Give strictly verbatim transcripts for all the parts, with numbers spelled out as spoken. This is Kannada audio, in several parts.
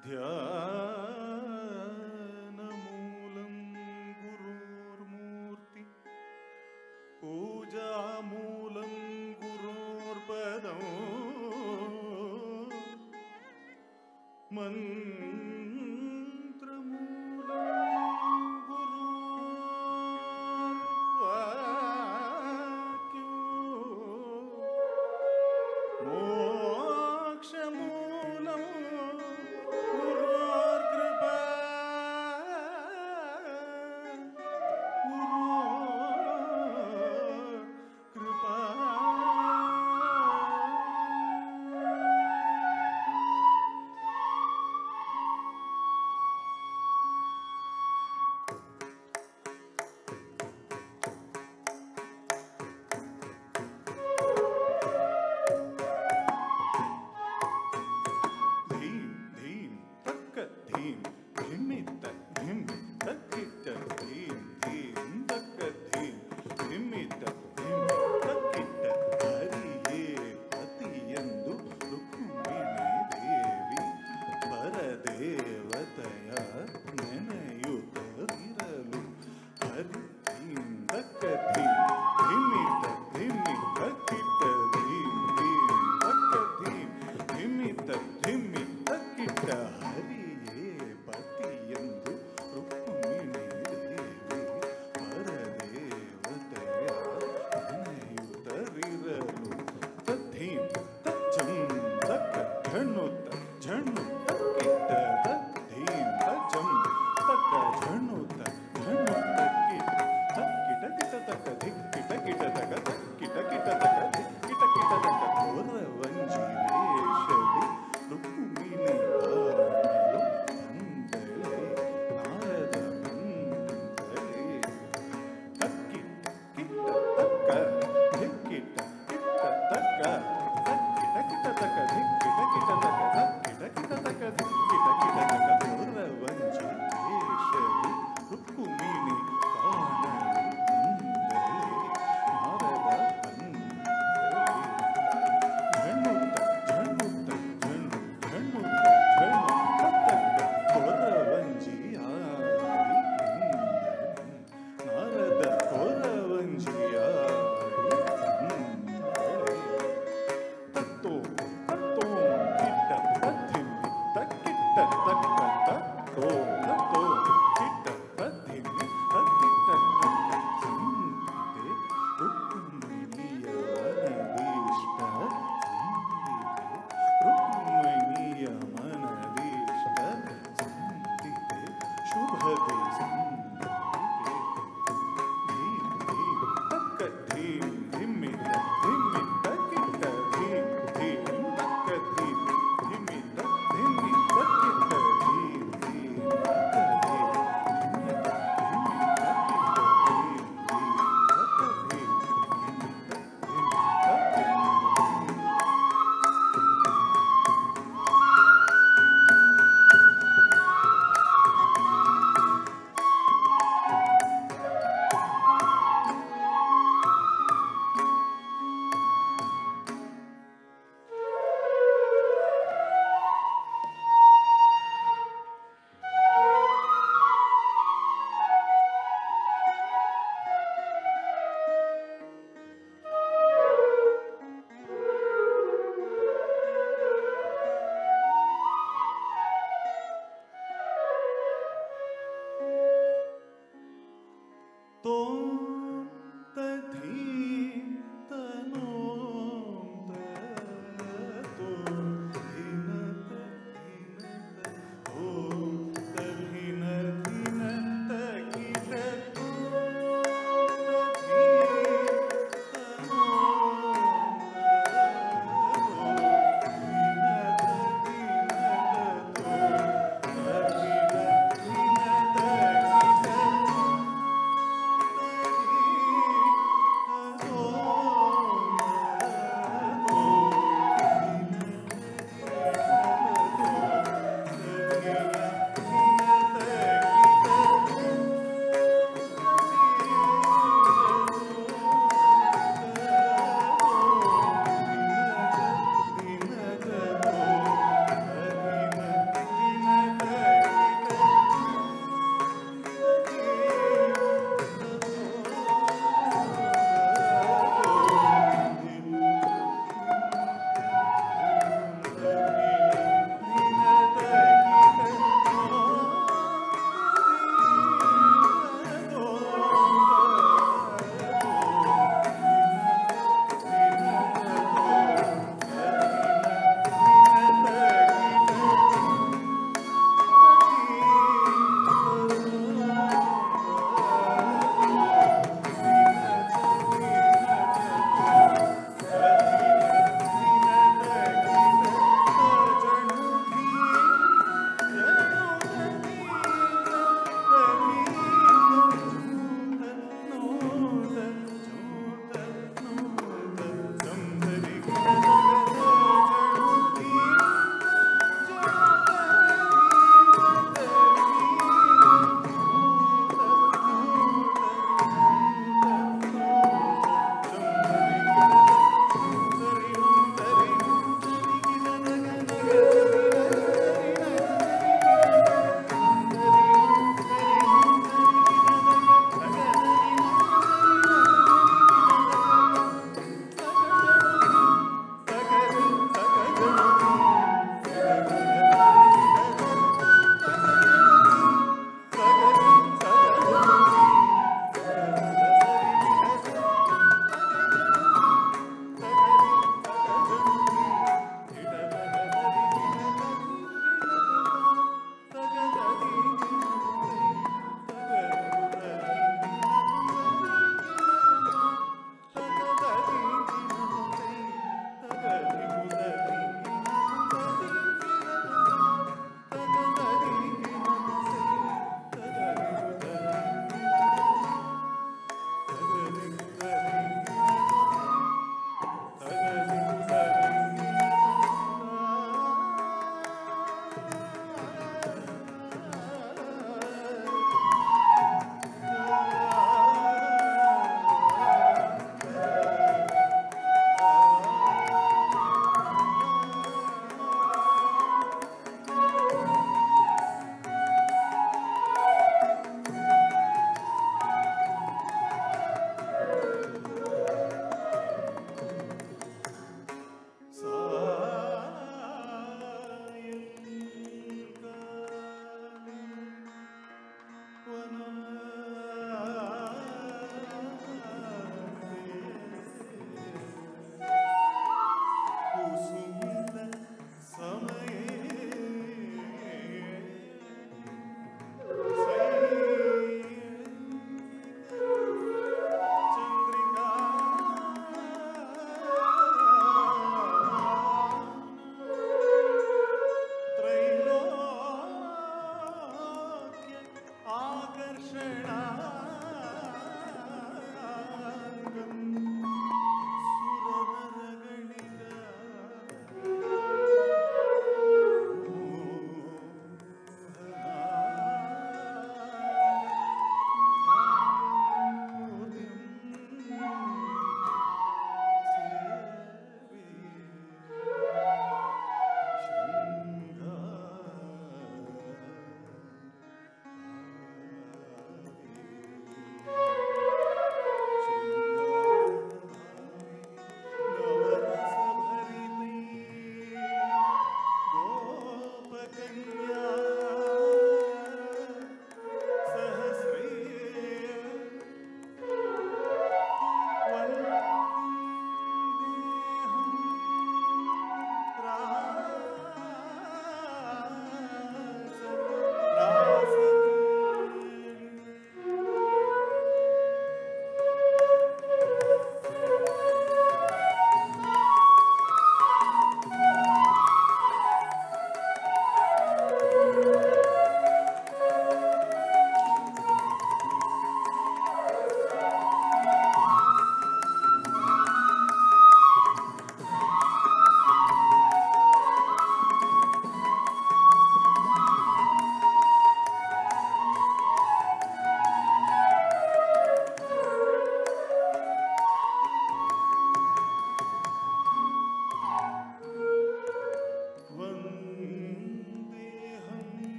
ಧ್ಯಾನಮೂಲಂ ಗುರೋರ್ಮೂರ್ತಿ ಪೂಜಾಮೂಲಂ ಗುರೋರ್ಪದಂ ಮಂತ್ರಮೂಲಂ ಗುರೋರ್ವಾಕ್ಯೋ ಮೋಕ್ಷಮೂಲಂ ಗುರೋರ್ಕೃಪಾ ಗುರೋರ್ಕೃಪಾ.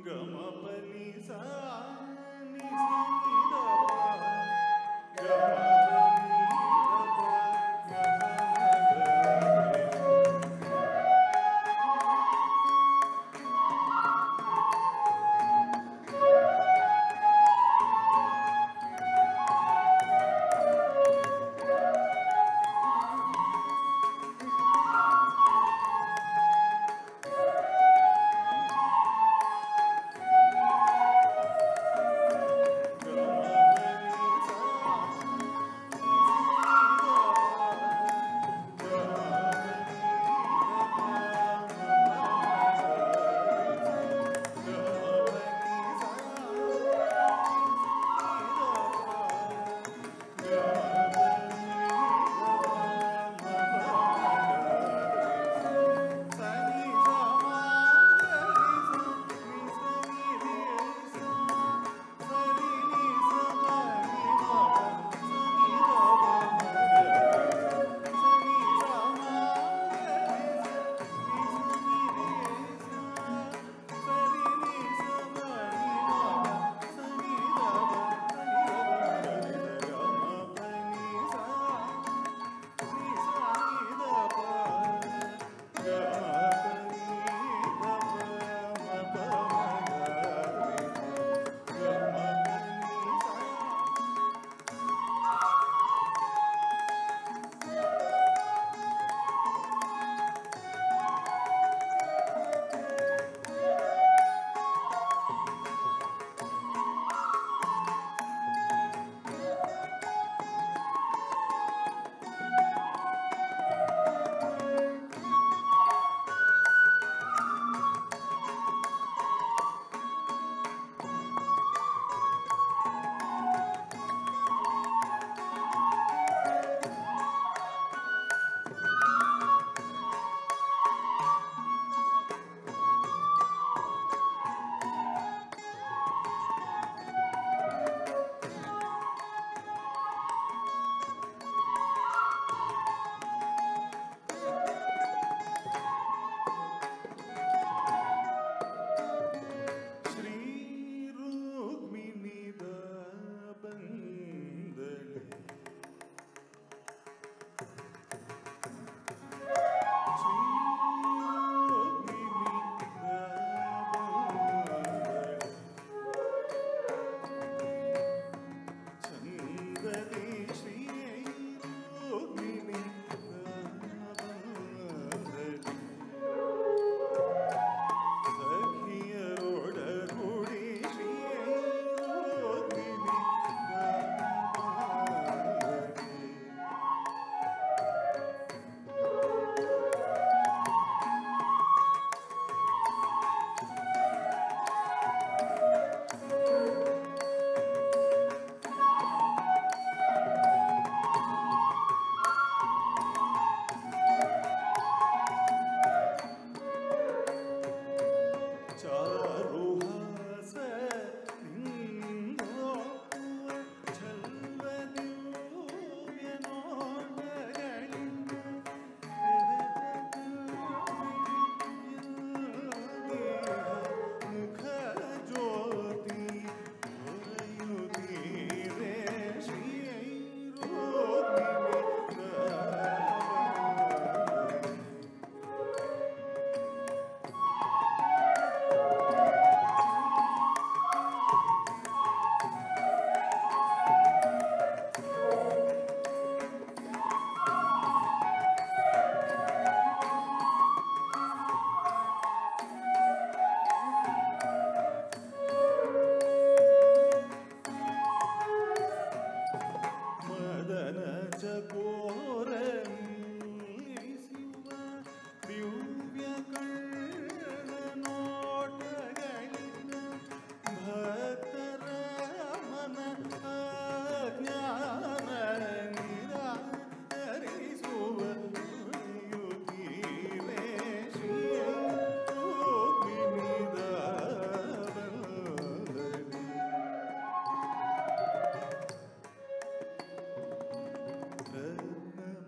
Rukmini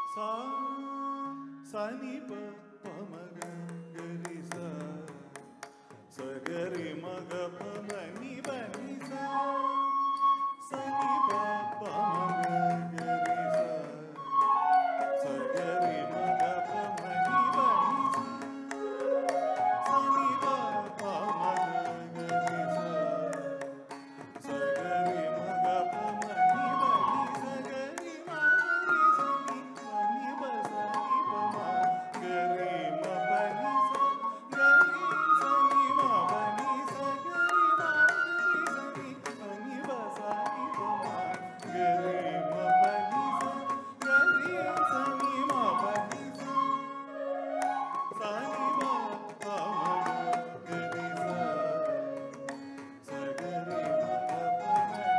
sa sa ni pa pa ma ga ga ri sa sa ga ri ma ga pa ma ni ba ni sa sa ni pa pa ma ga ga ri sa sa ga ri ma ga pa ma ni ba ni sa sa ni pa pa ma ga ga ri sa sa ga ri ma ga pa ma ni ba ni sa ga ri ma ri sa ni ma ni ba sa ni pa ma ga ri ma ba ni sa ga ri sa ni ma ba ni sa ga ri ma ri sa ni ma ni ba sa ni pa ma ga ri ma ba ni sa ga ri sa ni ma ba ni sa sa ni ba pa ma ga ri sa sa ga ri ma ga pa ma ni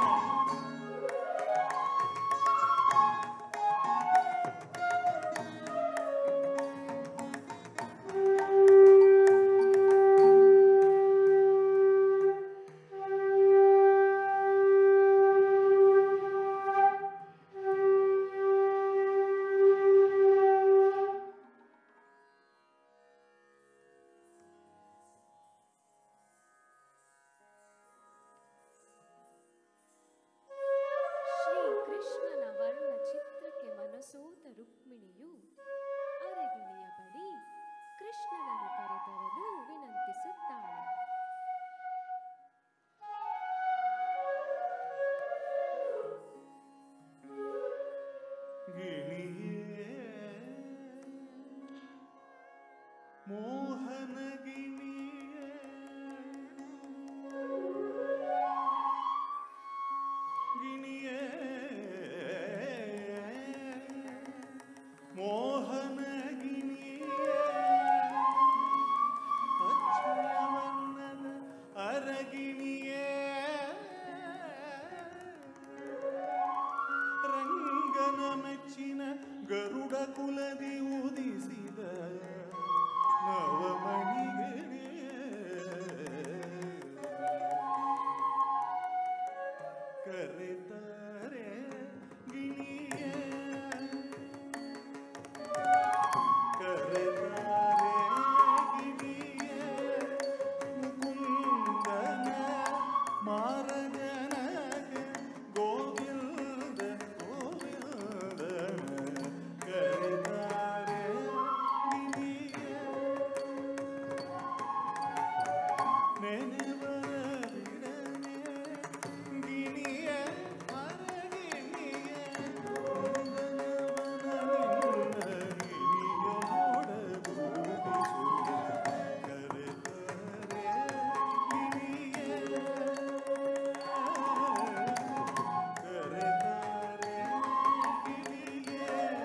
Shri ಕೃಷ್ಣನ ವರ್ಣ ಚಿತ್ರಕ್ಕೆ ಮನಸೋತ ರುಕ್ಮಿಣಿಯು ಅರಗಿಣಿಯ ಬಳಿ ಕೃಷ್ಣನನ್ನು ಕರೆತರಲು ವಿನಂತಿಸುತ್ತಾಳೆ. ಗಿಣಿಯೇ ಮೋಹನ ಗಿಣಿಯೇ ಗಿಣಿಯೇ ಮೋಹನ ಗಿಣಿಯೇ ಅಚ್ಚುಯವನ್ನದ ಅರಗಿಣಿಯೇ ರಂಗನ ಮೆಚ್ಚಿನ ಗರುಡ ಕುಲದಿ ಉದಿಸಿದ ನವಮಣಿಗಳೇ ಕರೆತಾರೆ ಗಿಣಿಯೇ ಕರೆತಾರೆ ಗಿಣಿಯೇ ಮುಕುಂದನ ಮಾರಜನಕ ಗೋವಿಂದ ಗೋವಿಂದನ ಕರೆತಾರೆ ಗಿಣಿಯೇ ನೆನೆವರ ಬಿಡನೆ ಗಿಣಿಯ ಅರಗಿಣಿಯ ನಂದನವನ ನಿನ್ನ ಗಿಣಿಯ ನೋಡಗೂಡಿಸು ಕರೆತಾರೆ ಗಿಣಿಯ ಕರೆತಾರೆ ಗಿಣಿಯ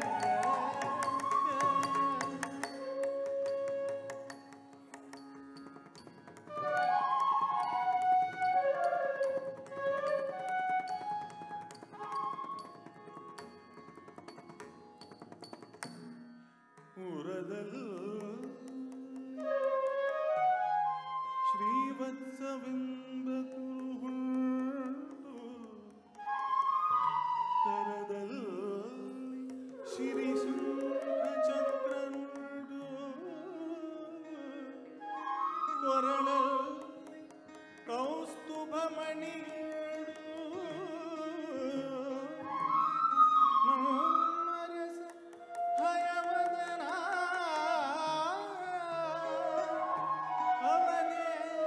ಉರದಲ್ ಶ್ರೀವತ್ಸವೆಂಬ ಕುರುಹುಂಟು ಕರದಲ್ಲಿ ಶಿರಿಶುಂಖ ಚಕ್ರನುಂಟು ಕೊರಳಲ್ಲಿ ಕೌಸ್ತುಭ ಮಣಿಯುಂಟು ನಮ್ಮರಸ ಹಯವದನ ಅವನೇ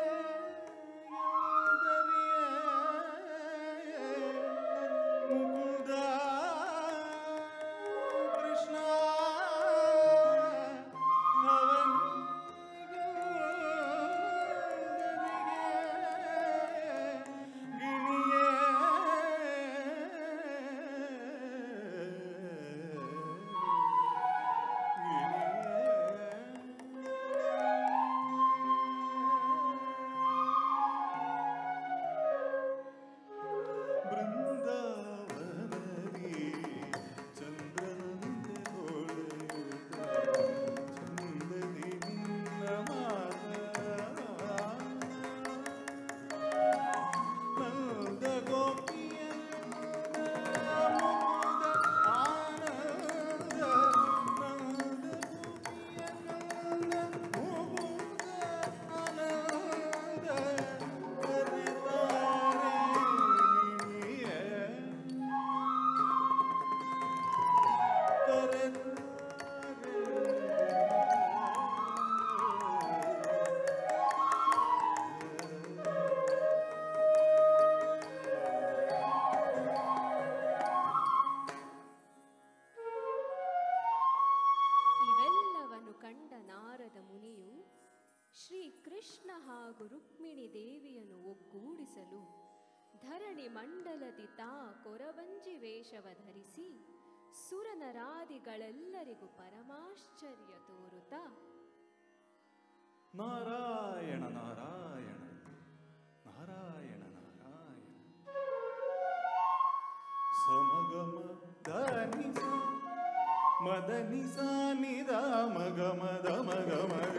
ಮುಕುದ ಕೃಷ್ಣ ಅವನಿಗೆ ಕೃಷ್ಣ ಹಾಗೂ ರುಕ್ಮಿಣಿ ದೇವಿಯನ್ನು ಒಗ್ಗೂಡಿಸಲು ಧರಣಿ ಮಂಡಲದಿ ತಾ ಕೊರವಂಜಿ ವೇಷವ ಧರಿಸಿ ಸುರನರಾದಿಗಳೆಲ್ಲರಿಗೂ ಪರಮಾಶ್ಚರ್ಯ ತೋರುತ್ತಾ ನಾರಾಯಣ ನಾರಾಯಣ ನಾರಾಯಣ ನಾರಾಯಣ ಸಮಗಮ ಧನಿಸ ಮದನಿಸ ನಿದ ಮಗ ಮದ ಮಗ ಮಗ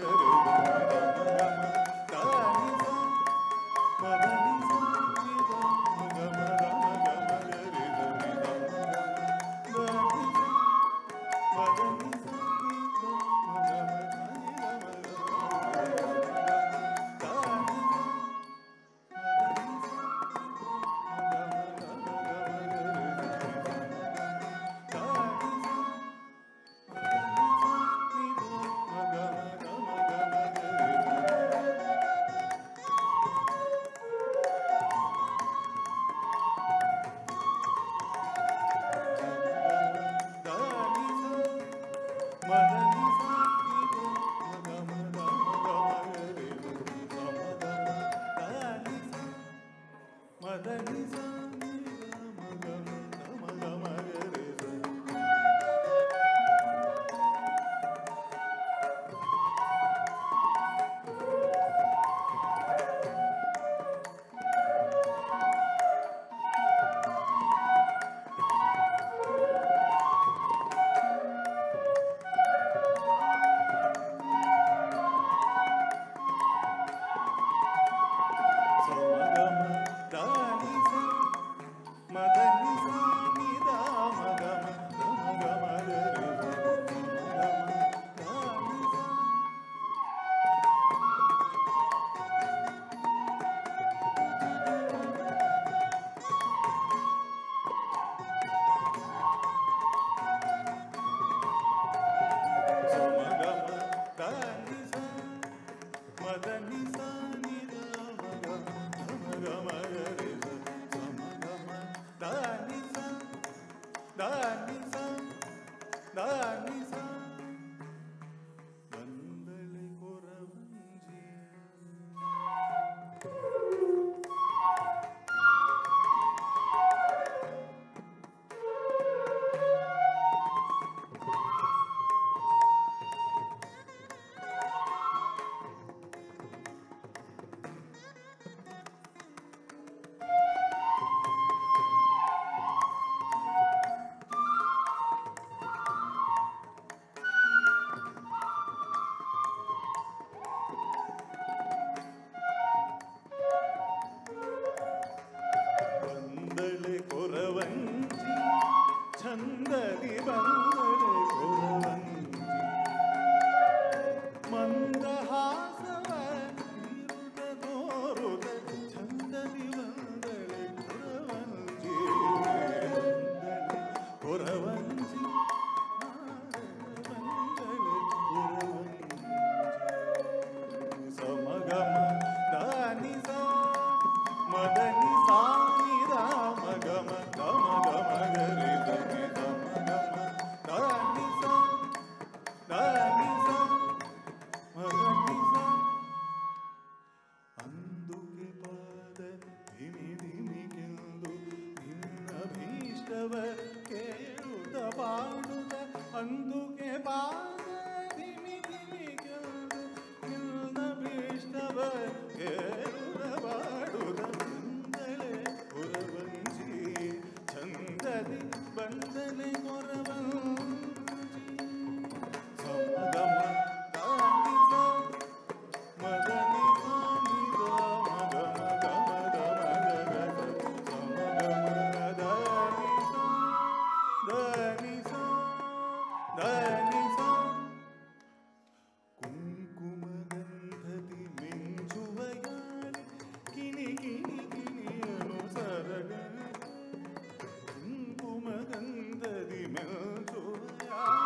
ಕುಂಕುಮಗಂಧದಿ ಮೆಲ್ಚುವ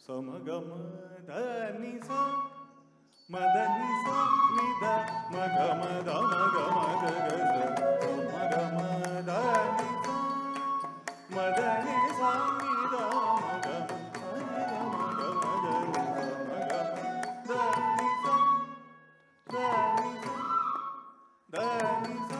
Samagama dani sa madani sa nida magama damagama gagaza samagama dani sa madani sa nida magama samagama dani sa dani sa dani sa.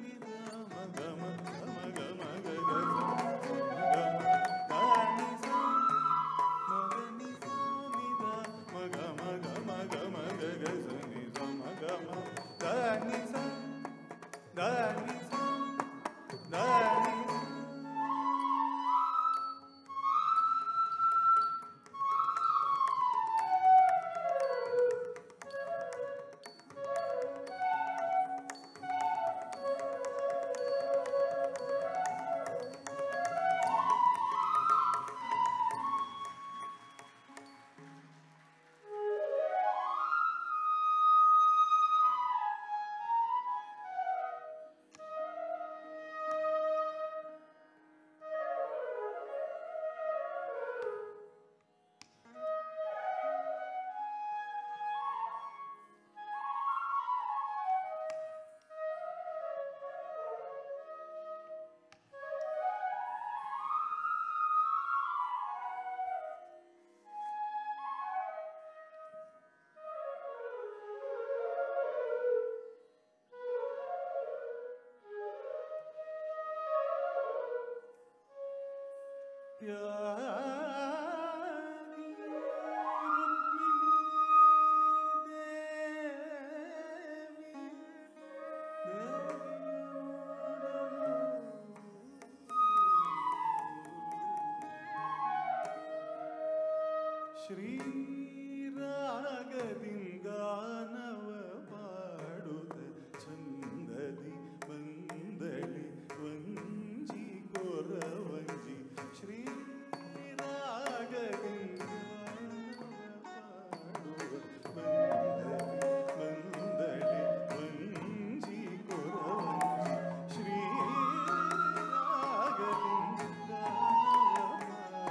ಶ್ರೀರಾಗದಿಂಗಾನವ ಪಾಡುತ್ತ ಚಂದದಿ ಬಂದಳಿ ವಂಜಿ ಕೊರವಂಜಿ ಶ್ರೀರಾಗದಿಂಗಾನವ ಪಾಡುತ್ತ ಬಂದಳಿ ವಂಜಿ ಕೊರವಂಜಿ ಶ್ರೀರಾಗದಿಂಗಾನವ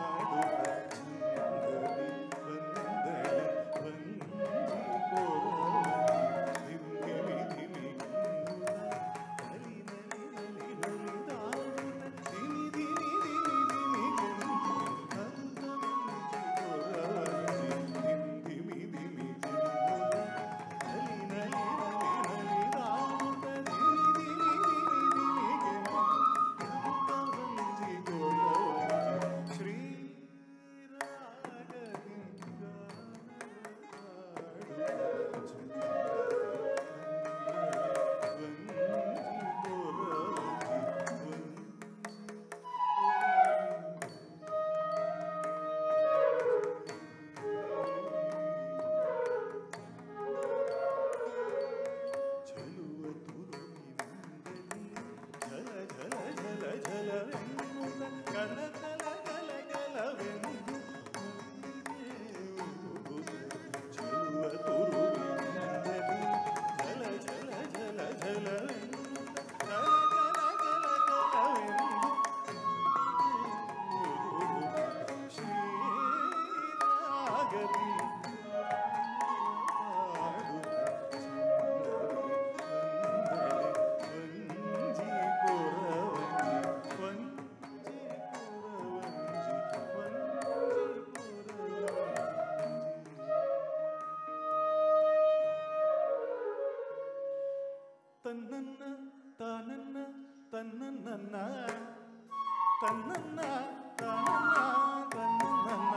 ತನ್ನನ್ನ ತನ್ನನ್ನ ತನ್ನನ್ನ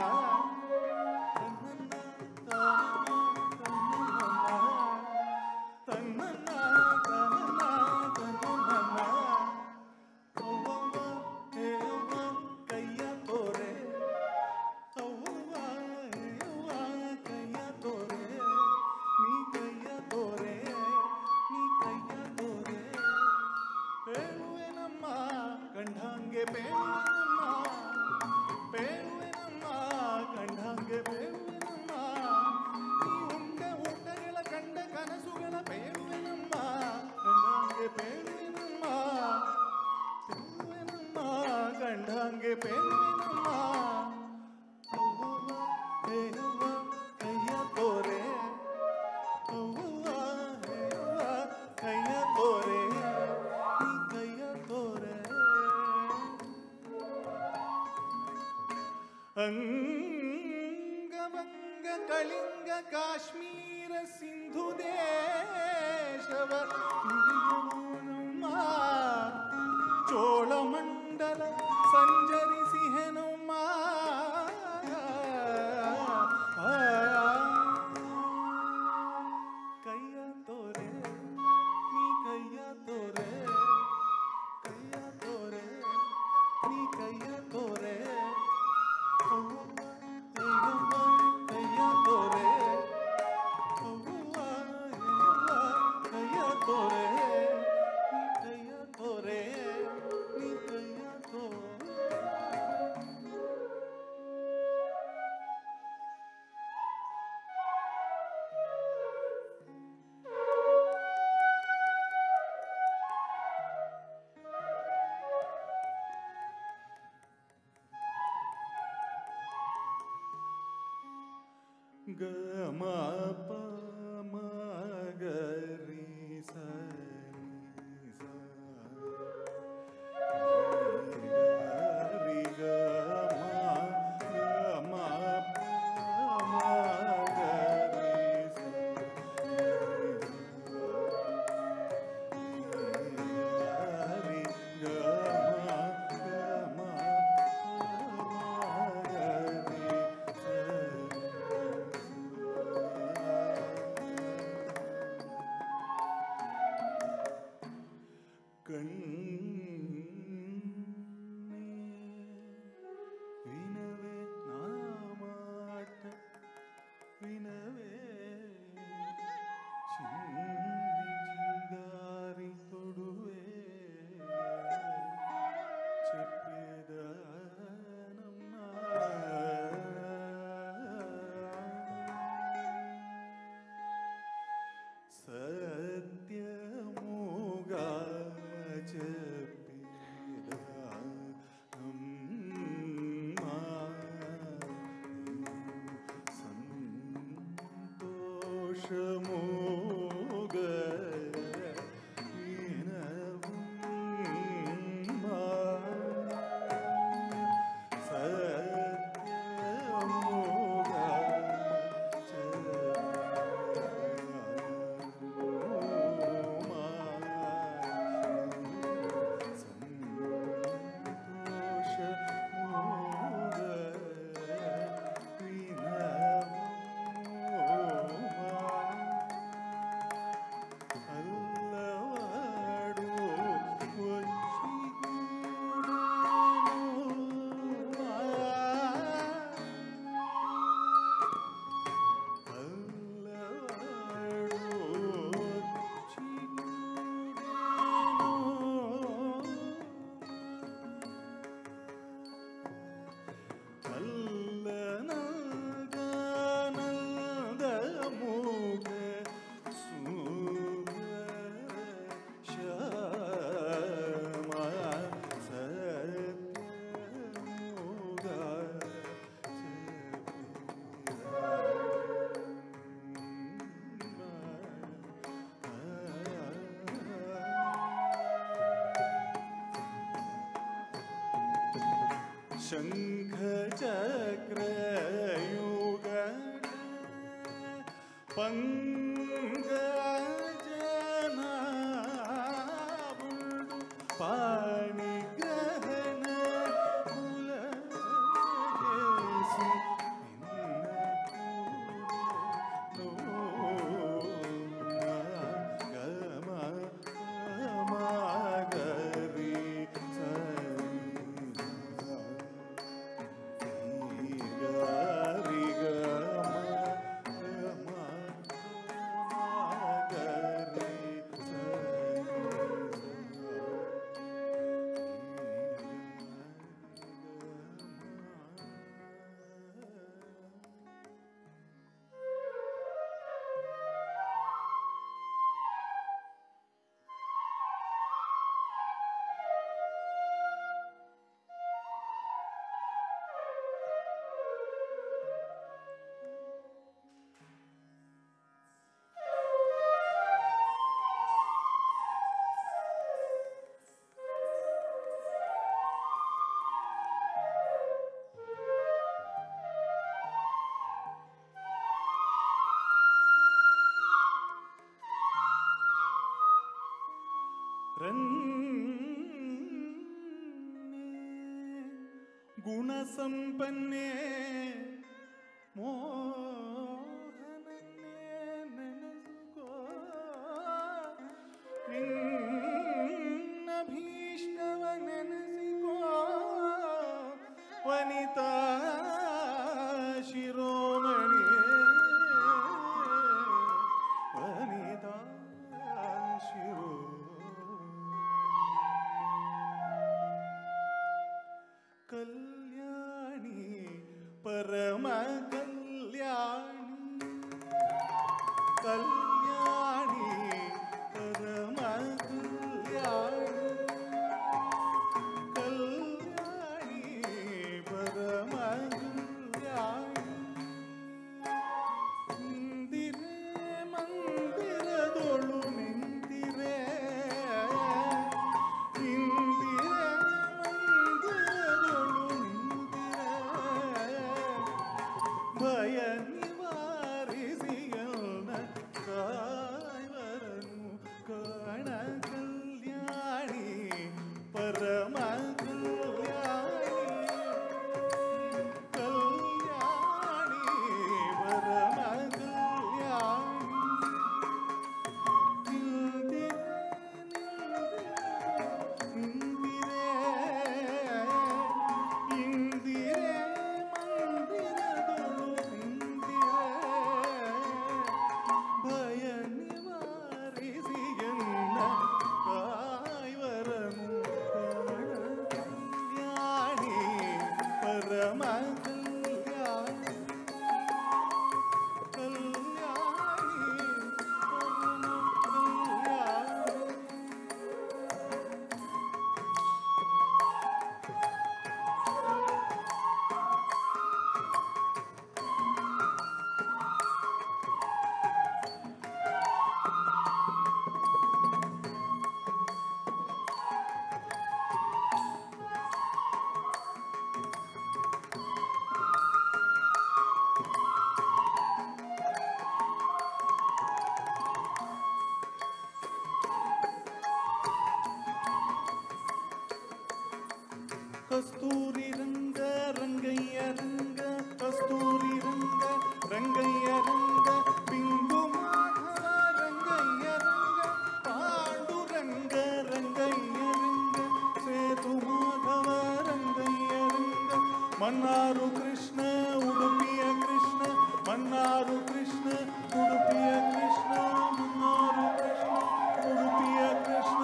ತನ್ನನ್ನ ತನ್ನನ್ನ ತನ್ನನ್ನ ಅವ್ವವ್ವ ಹೇಯವ್ವ ಕೈಯ ತೋರೆ ಅವ್ವವ್ವ ಹೇಯವ್ವ ಕೈಯ ತೋರೆ ನೀ ಕೈಯ ತೋರೆ ನೀ ಕೈಯ ತೋರೆ ಪೇಳುವೆನಮ್ಮ ಕಂಡಂಗೆ ಪೇಳುವೆನಮ್ಮ ಪೇಳುವೆನಮ್ಮ ಕಂಡಂಗೆ ಪೇಳುವೆನಮ್ಮ ನೀ ಉಂಡೆ ಊಟಗಳ ಕಂಡ ಕನಸುಗಳ ಪೇಳುವೆನಮ್ಮ ಕಂಡಂಗೆ ಪೇಳುವೆನಮ್ಮ ಪೇಳುವೆನಮ್ಮ ಕಂಡಂಗೆ ಪೇಳುವೆನಮ್ಮ ಅವ್ವವ್ವ ಹೇಯವ್ವ ಕೈಯ ತೋರೆ ಅವ್ವವ್ವ ಹೇಯವ್ವ ಕೈಯ ತೋರೆ ನೀ ಕೈಯ ತೋರೆ ಅಂಗವಂಗ ಕಳಿಂಗ ಕಾಶ್ಮೀರ ಸಿಂಧು ದೇಶವ ನುಡಿಯುವನಮ್ಮ ಚೋಳಮಂಡಲ ಸಂಚರಿಸಿ ಹೆನಮ್ಮ ಕೈಯ ತೋರೆ ನೀ ಕೈಯ ತೋರೆ ಕೈಯ ತೋರೆ ನೀ ಕೈಯ ತೋರೆ ಅವ್ವವ್ವ ಹೇಯವ್ವ ಕೈಯ ತೋರೆ ಅವ್ವವ್ವ ಹೇಯವ್ವ ಕೈಯ ತೋರೆ ನೀ ಕೈಯ ತೋರೆ ನೀ ಕೈಯ ತೋರೆ ಗ ಮ ಪ ಮ ಗ ರಿ ಸ ನಿ ಸ ರಿ ಗ ಮ ಗ ಮ ಪ ಮ ಗ ರಿ ಸ ರಿ ಗ ಮ ಗ ಮ ಪ ಮ ಗ ರಿ ಕಣ್ಣೆ ವಿನವೇ ನಾಮಾಟ ವಿನವೇ ಚಿಂದಿ ಚಿಂಗಾರಿ ಕೊಡುವೆ ಚೆಪ್ಪಿದ ನಮ್ಮ ಸತ್ಯ ಮೂಗ ಚೆಪ್ಪಿದ ನಮ್ಮ ಸಂತೋಷ ಮೂಗ ವಿನವಮ್ಮ ಸತ್ಯ ಮೂಗ ಶಂಖ ಚಕ್ರ ಯುಗ ಪಂಗಜನ ಪಾಣಿಗ್ರಹಣ ಸಂಪನ್ನೇ ಮೋಹನನ್ನೇ ನೆನೆಸುಕೋ ನಿನ್ನ ಭೀಷ್ಣವ ನೆನೆಸಿಕೋ ವನಿತಾ ಶಿರೋಮಣಿ ವನಿತಾ ಶಿರೋ ಕಲ್ಯಾಣಿ ಪರಮ ಕಲ್ಯಾಣಿ ಕಲ್ಯಾಣಿ ಪರಮ ಕಲ್ಯಾಣಿ ಕಲ್ಯಾಣಿ ಪರಮ ಕಲ್ಯಾಣಿ ಇಂದಿರೆ ಮಂದಿರದೊಳು ನಿಂತಿರೆ ಇಂದಿರೆ ಭಯ ನಿವಾರಿಸಿಯಲ್ನ ಕಾಯ್ವರನು ಕಾಣ ಕಲ್ಯಾಣಿ ಪರಮ ಕಲ್ಯಾಣಿ ಕಲ್ಯಾಣಿ ಪರಮ ಕಲ್ಯಾಣಿ ನಿಂತಿರೆ ನಿಂತಿರೆ ಇಂದಿರೆ ಭಯ ನಿವಾರಿಸಿಯನ್ನ ಕಾಯ್ವರನು ಕಲ್ಯಾಣಿ ಪರಮ ಕಲ್ಯಾಣಿ ಕಲ್ಯಾಣಿ ಪರಮ ಕಲ್ಯಾಣಿ ಕಸ್ತೂರಿ ರಂಗ ರಂಗಯ್ಯ ರಂಗ ಕಸ್ತೂರಿ ರಂಗ ರಂಗಯ್ಯ ರಂಗ ಬಿಂದು ಮಾಧವ ರಂಗಯ್ಯ ರಂಗ ಪಾಂಡುರಂಗ ರಂಗಯ್ಯ ರಂಗ ಸೇತು ಮಾಧವ ರಂಗಯ್ಯ ರಂಗ ಮನ್ನಾರು ಕೃಷ್ಣ ಉಡುಪಿಯ ಕೃಷ್ಣ ಮನ್ನಾರು ಕೃಷ್ಣ ಉಡುಪಿಯ ಕೃಷ್ಣ ಮನ್ನಾರು ಕೃಷ್ಣ ಉಡುಪಿಯ ಕೃಷ್ಣ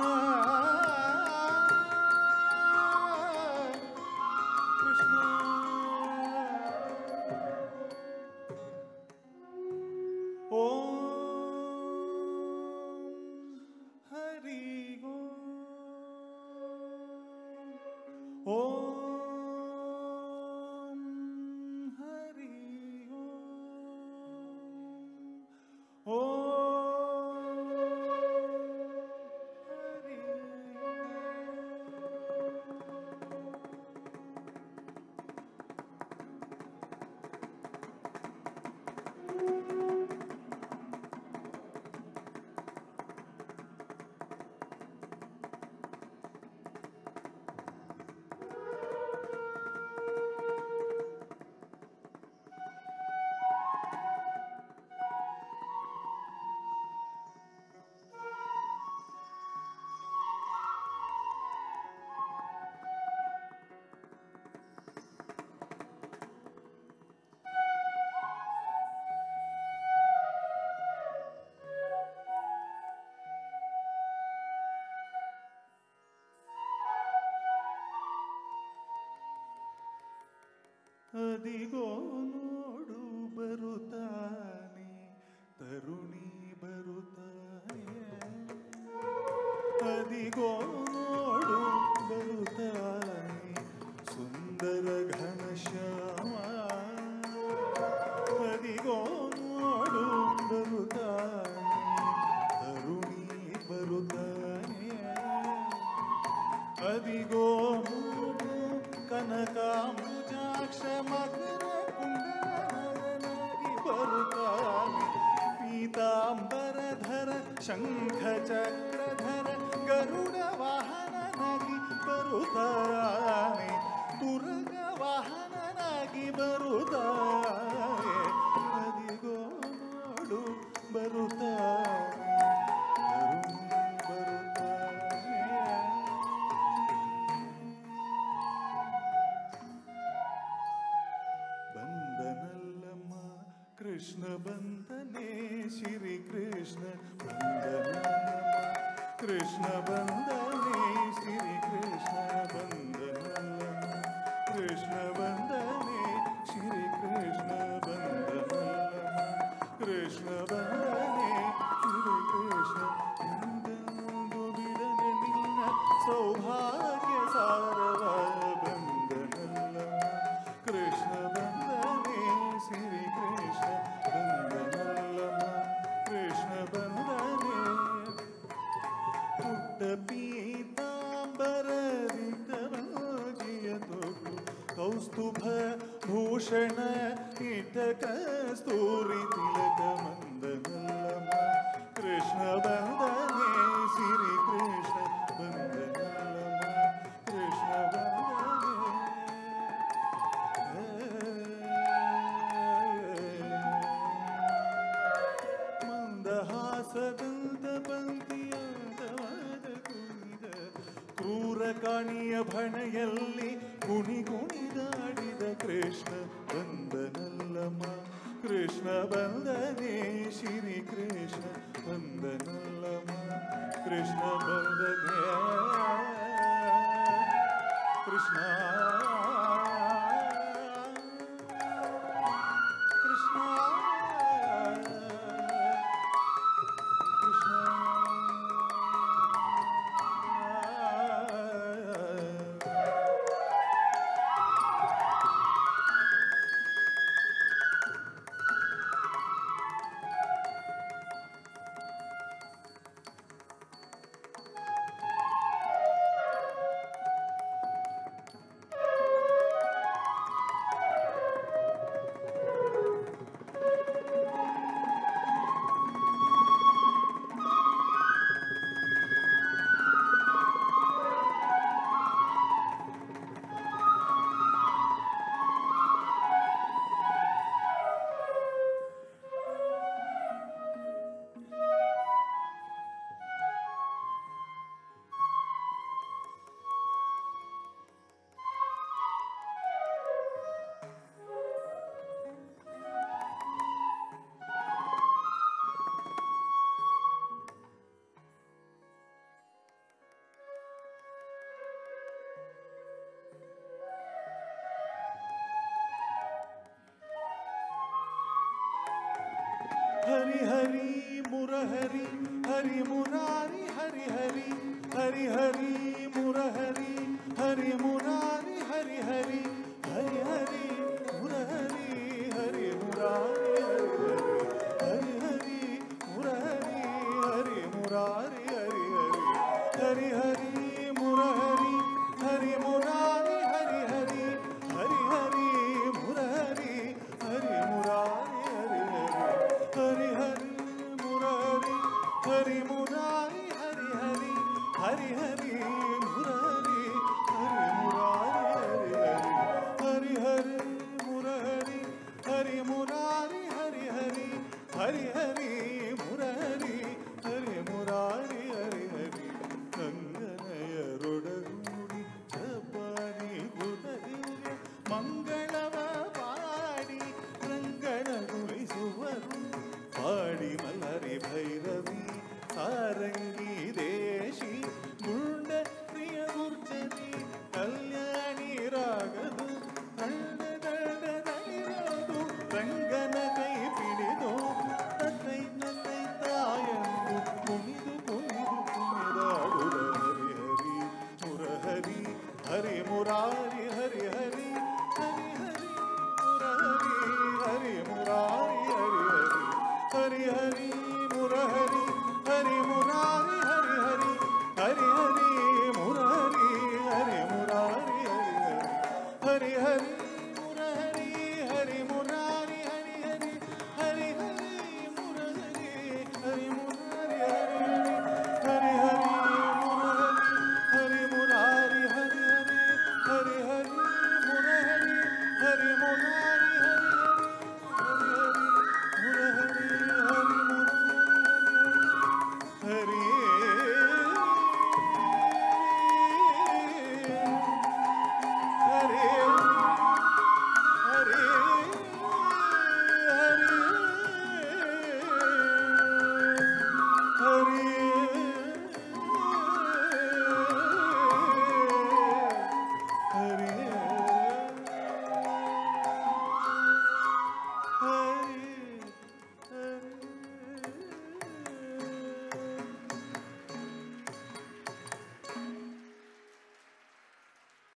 ಅದಿಗೋ ನೋಡು ಬರುತ್ತಾನೆ ತರುಣಿ ಬರುತ್ತಾನೆ ಅದಿಗೋ ನೋಡು ಬರುತ್ತಾನೆ ಸುಂದರ ಘನಶ್ಯಾಮ ಅದಿಗೋ ನೋಡು ಬರುತ್ತಾನೆ ತರುಣಿ ಬರುತ್ತಾನೆ ಅದಿಗೋ ನೋಡು ಕನಕಾಂಬುಜಾಕ್ಷ ಮಕರ ಕುಂಡಲನಾಗಿ ಬರುತ್ತಾನೆ ಪೀತಾಂಬರಧರ ಶಂಖ ಚಕ್ರಧರ ಗರುಡ ವಾಹನನಾಗಿ ಬರುತ್ತಾನೆ ತುರಗ ವಾಹನ ಬರುತ್ತಾನೆ ಅದಿಗೋ ನೋಡು ಬರುತ್ತಾನೆ ಬಂದನಲ್ಲಮ್ಮ ಕೃಷ್ಣ ಬಂದನೆ ಶ್ರೀ ಕೃಷ್ಣ ಬಂದನಲ್ಲಮ್ಮ ಕೃಷ್ಣ ಬಂದನೆ ಶ್ರೀ ಕೃಷ್ಣ ಬಂದನಲ್ಲಮ್ಮ ಕೃಷ್ಣ ಬಂದನೆ ಶ್ರೀ ಕೃಷ್ಣ ಬಂದನಲ್ಲಮ್ಮ ಕೃಷ್ಣ ಬಂದನೆ ಶ್ರೀ ಕೃಷ್ಣ ಬಂದನು ಬಿಡನೆ ನಿನ್ನ ಸೌಭಾಗ್ಯ ಸಾರವ ಬಂದನಲ್ಲಮ್ಮ ಕೃಷ್ಣ ಬಂದನೆ ಶ್ರೀ ಕೃಷ್ಣ ಬಂದನಲ್ಲಮ್ಮ ಕೃಷ್ಣ ಬಂದನೆ ಪುಟ್ಟ ಪೀತಾಂಬರರಿತವಾಗಿಯ ತೊಟ್ಟು ಕೌಸ್ತುಭ ಭೂಷಣ ಇಟ್ಟ ಕಸ್ತೂರಿ ತಿಲಕ ಮಂದನಲ್ಲಮ್ಮ ಕೃಷ್ಣ ಬಂದನೆ ಶ್ರೀ ಕೃಷ್ಣ ಬಂದನಲ್ಲಮ್ಮ ಕೃಷ್ಣ ಬಂದನೆ ಮಂದಹಾಸದಂತ ಪಂಕ್ತಿಯಾದವಾದ ಕುಣಿದ ಕ್ರೂರ ಕಾಣಿಯ ಭಣೆಯಲ್ಲಿ ಕುಣಿ ಕುಣಿದಾಡಿದ ಕೃಷ್ಣ ಬಂದನಲ್ಲಮ್ಮ ಕೃಷ್ಣ ಬಂದನೆ ಶ್ರೀ ಕೃಷ್ಣ ಬಂದನಲ್ಲಮ್ಮ ಕೃಷ್ಣ ಬಂದನೆ ಕೃಷ್ಣ ಕೃಷ್ಣ हरि हरि मुरहरि हरि मुरारी हरि हरि हरि हरि मुरहरि हरि मुरारी हरि हरि हरि हरि मुरहरि हरि मुरारी हरि हरि मुरहरि हरि मुरारी हरि हरि हरि हरि मुरहरि हरि मुरारी हरि हरि हरि हरि मुरहरि हरि मुरारी हरि हरि मुरारी हरि मुरारी हरि हरि हरि हरि मुरारी हरि मुरारी हरि हरि मुरारी हरि मुरारी हरि हरि हरि हरि मुरारी हरि मुरारी हरि हरि ಕಂಗನಯರೊಡಗೂಡಿ ಜಪಾರಿ ಗುದದಿವ್ಯ ಮಂಗಳವ ಪಾಡಿ ರಂಗಣಗೊಳಿಸುವರು ಪಾಡಿ ಮಲರಿ ಭೈರವಿ ಸಾರಂಗಿ ದೇಶಿ ಗುಂಡ ಪ್ರಿಯ ಗುರ್ಜನಿ ಕಲ್ಯಾಣಿ ರಾಗದು ಕಣ್ಣ ದಂಡದಲ್ಲಿರೋದು ರಂಗನ ಕೈ ಪಿಡಿದು ತೈ ತೈ ತಾಯಂದು ಕುಣಿದು ಕುಣಿದು ಕುಣಿದಾಡುವ ಹರಿ ಹರಿ ಮುರಹರಿ ಹರಿ ಮುರಾರಿ ಹರಿ ಹರಿ ಹರಿ ಹರಿ ಮುರಹರಿ ಹರಿ ಮುರಾರಿ ಹರಿ ಹರಿ ಹರಿ ಹರಿ